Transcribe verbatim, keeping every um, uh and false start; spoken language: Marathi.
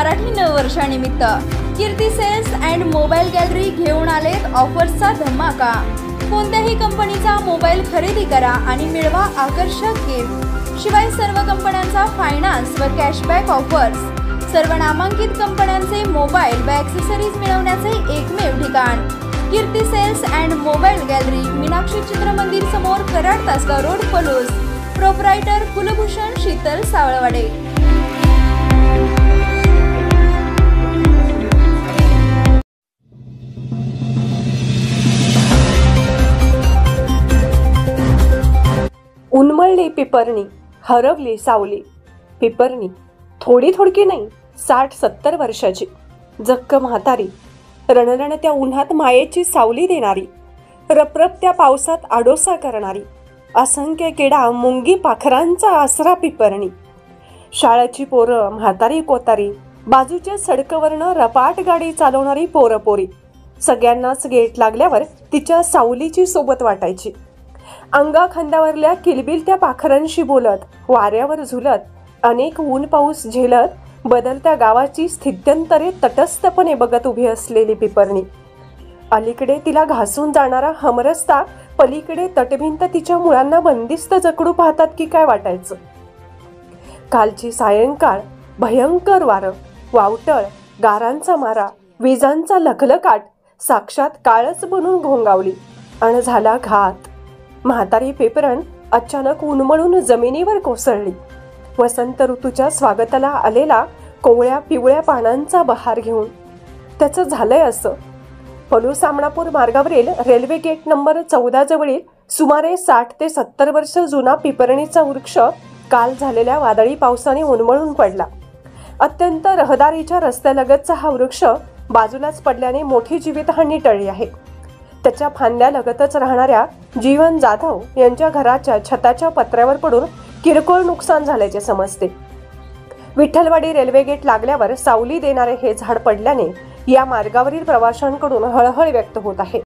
मराठी नववर्षानिमित्त Kirti sales and mobile gallery घेऊन आलेत ऑफर्सचा धमाका। कोणत्याही कंपनीचा मोबाईल खरेदी करा आणि मिळवा आकर्षक गिफ्ट। शिवाय सर्व कंपन्यांचा फायनान्स व कॅशबॅक ऑफर्स। सर्व नामांकित कंपन्यांचे मोबाईल व ॲक्सेसरीज मिळवण्याचे एकमेव ठिकाण Kirti sales and mobile gallery, Meenakshi Chitramandir समोर, कराड तासगाव रोड, पलूस। प्रोप्रायटर कुलभूषण शीतल सावळवाडे। उन्मळली पिपरणी, हरवली सावली। पिपरणी थोडी थोडकी नाही, साठ सत्तर वर्षाची जक्क म्हातारी, रणरणत्या उन्हात मायेची सावली देणारी, रपरपत्या पावसात आडोसा करणारी, असंख्य किडा मुंगी पाखरांचा आसरा पिपरणी। शाळेची पोरं, म्हातारी कोतारी, बाजूच्या सडकवरनं रपाट गाडी चालवणारी पोरं पोरी, सगळ्यांनाच गेट लागल्यावर तिच्या सावलीची सोबत वाटायची। अंगा खांद्यावरल्या किलबिलत्या पाखरांशी बोलत, वाऱ्यावर झुलत, अनेक ऊन पाऊस झेलत, बदलत्या गावाची स्थित्यंतरे तटस्थपणे बघत उभी असलेली पिपरणी। अलीकडे तिला घासून जाणारा हमरस्ता, पलीकडे तटभिंत तिच्या मुळांना बंदिस्त जकडू पाहतात की काय वाटायचं। कालची सायंकाळ, भयंकर वारं, वावटळ, गारांचा मारा, विजांचा लखलकाट साक्षात काळच बनून घोंगावली आणि झाला घात। म्हातारी पिपरण अचानक उन्मळून जमिनीवर कोसळली। वसंत ऋतूच्या स्वागताला आलेला कोवळ्या पिवळ्या पानांचा बहार घेऊन। त्याचं झालंय असं, पलूस आमणापूर मार्गावरील रेल्वे गेट नंबर चौदा जवळील सुमारे साठ ते सत्तर वर्ष जुना पिपरणीचा वृक्ष काल झालेल्या वादळी पावसाने उन्मळून पडला। अत्यंत रहदारीच्या रस्त्यालगतचा हा वृक्ष बाजूलाच पडल्याने मोठी जीवितहानी टळली आहे। त्याच्या फांद्यालगतच राहणाऱ्या जीवन जाधव यांच्या घराच्या छताच्या पत्र्यावर पडून किरकोळ नुकसान झाल्याचे समजते। विठ्ठलवाडी रेल्वे गेट लागल्यावर सावली देणारे हे झाड पडल्याने या मार्गावरील प्रवाशांकडून हळहळ व्यक्त होत आहे।